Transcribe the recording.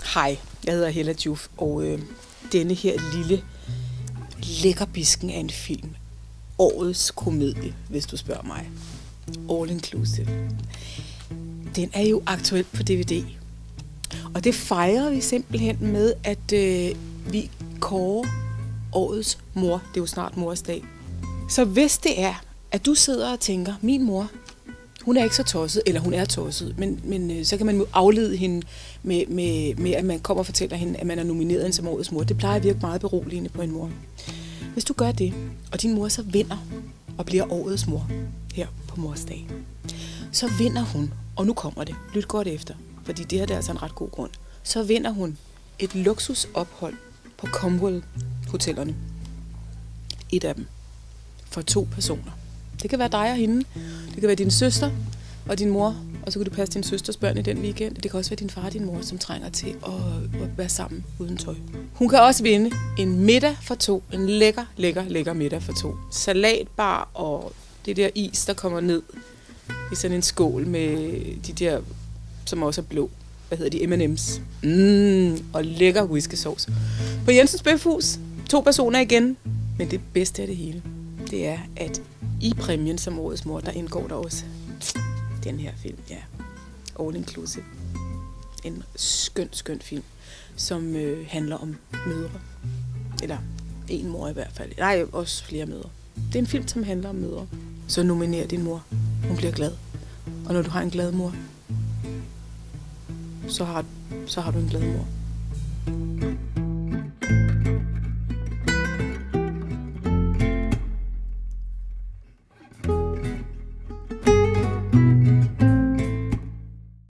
Hej, jeg hedder Hella Juf, og denne her lille lækkerbisken af en film. Årets komedie, hvis du spørger mig. All inclusive. Den er jo aktuel på DVD. Og det fejrer vi simpelthen med, at vi kårer årets mor. Det er jo snart mors dag. Så hvis det er, at du sidder og tænker, min mor, hun er ikke så tosset, eller hun er tosset, men så kan man jo aflede hende med, at man kommer og fortæller hende, at man er nomineret hende som årets mor. Det plejer at virke meget beroligende på en mor. Hvis du gør det, og din mor så vinder og bliver årets mor her på mors dag, så vinder hun, og nu kommer det, lyt godt efter, fordi det her der er altså en ret god grund, så vinder hun et luksusophold på Comwell-hotellerne. Et af dem. For 2 personer. Det kan være dig og hende. Det kan være din søster og din mor. Og så kan du passe din søsters børn i den weekend. Det kan også være din far og din mor, som trænger til at være sammen uden tøj. Hun kan også vinde en middag for 2. En lækker middag for 2. Salatbar og det der is, der kommer ned i sådan en skål med de der, som også er blå. Hvad hedder de? M&M's. Og lækker whiskysauce. På Jensens Bøfhus. 2 personer igen. Men det bedste af det hele, det er, at i præmien som årets mor, der indgår der også den her film, ja. All inclusive. En skøn film, som handler om mødre. Eller en mor i hvert fald. Nej, også flere mødre. Det er en film, som handler om mødre. Så nominer din mor. Hun bliver glad. Og når du har en glad mor, så har du en glad mor.